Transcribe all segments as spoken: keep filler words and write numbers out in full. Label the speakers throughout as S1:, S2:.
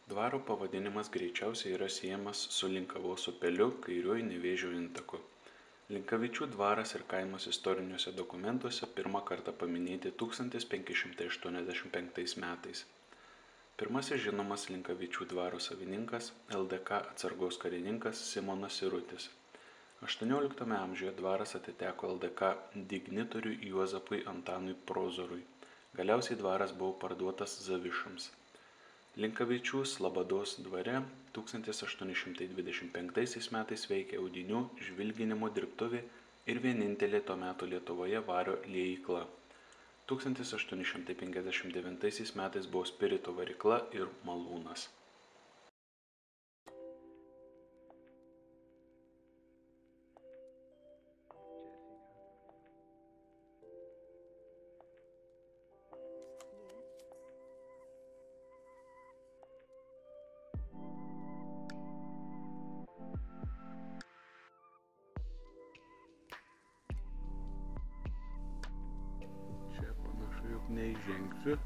S1: Dvaro pavadinimas greičiausiai yra siejamas su Linkavos upeliu kairiuoju Nevėžio intaku. Linkavičių dvaras ir kaimas istoriniuose dokumentuose pirmą kartą paminėti tūkstantis penki šimtai aštuoniasdešimt penktais metais. Pirmasis žinomas Linkavičių dvaro savininkas L D K atsargos karininkas Simonas Sirutis. aštuonioliktame amžiuje dvaras atiteko L D K dignitoriui Juozapui Antanui Prozorui. Galiausiai dvaras buvo parduotas Zavišams. Linkavičių Slabados dvare tūkstantis aštuoni šimtai dvidešimt penktaisiais metais veikė audinių žvilginimo dirbtuvė ir vienintelė to meto Lietuvoje vario liejykla. tūkstantis aštuoni šimtai penkiasdešimt devintaisiais metais buvo spirito varykla ir malūnas. Čia panašu, jog neįžengsiu.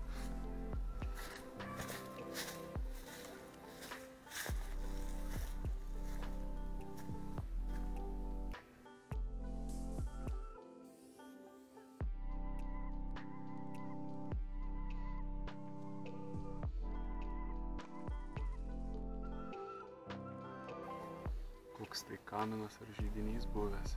S1: Koks tai kaminas ar židinys buvęs.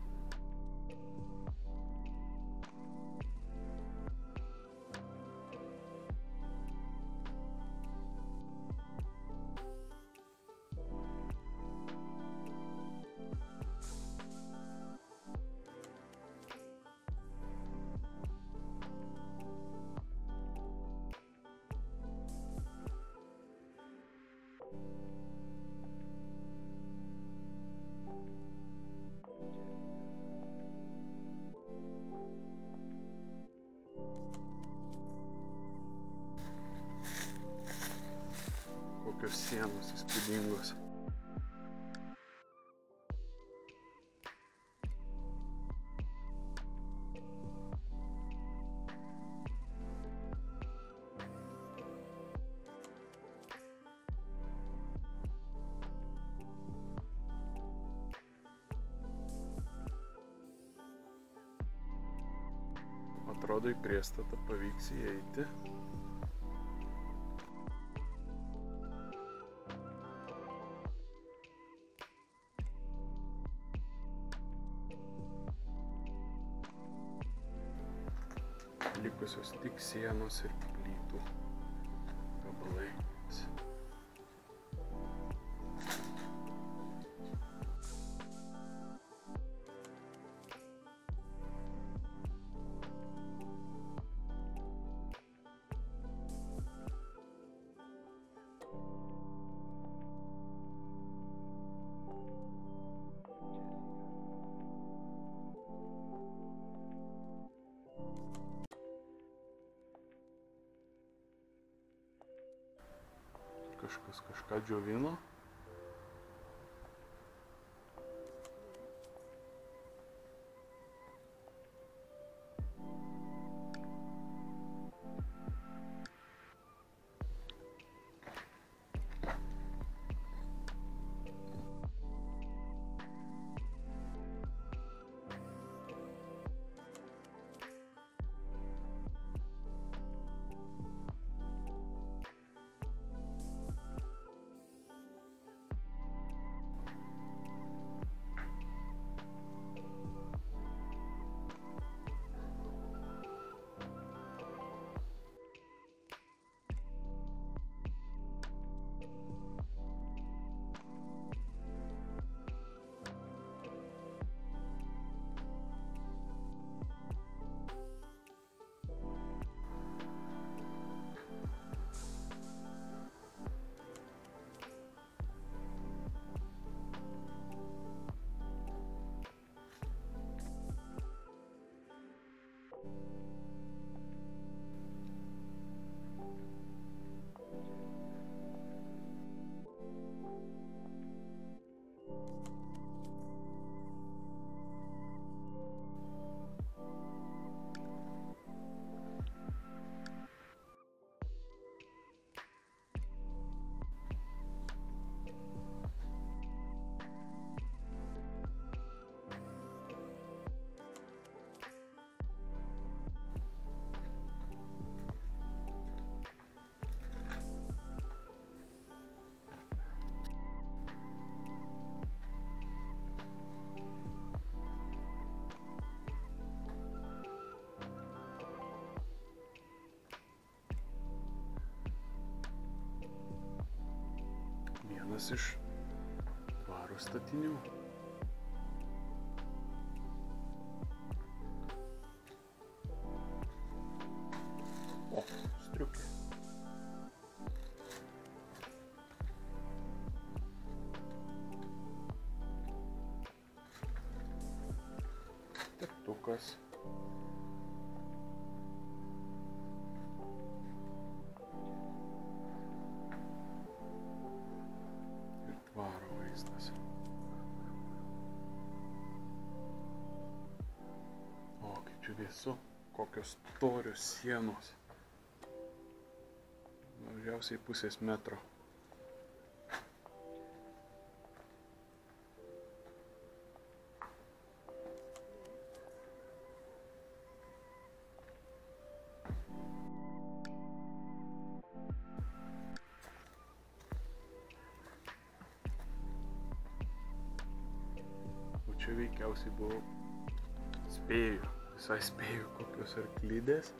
S1: Kokios sienos įspūdingos. Atrodo, į priestatą pavyks įeiti. Likusios tik sienos ir plytų gabalai. Kažkas kažką džiovino. vienas iš dvaro statinių. O, striukė. Teptukas. Ir dvaro vaizdas. O, kaip čia vėsu, kokios storios sienos. Mažiausiai pusės metro. O čia veikiausiai buvo, spėju, visai spėju, kokios arklidės.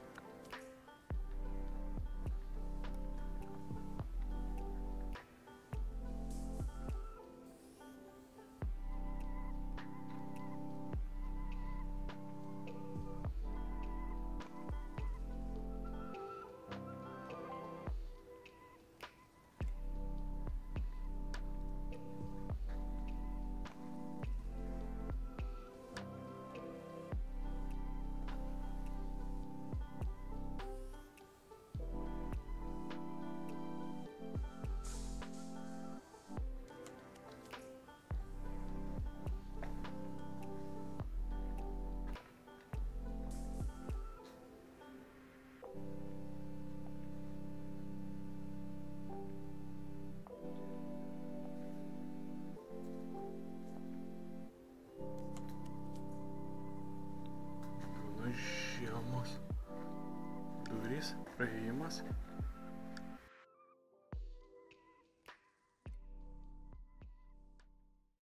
S1: Žiemos durys, praėjimas.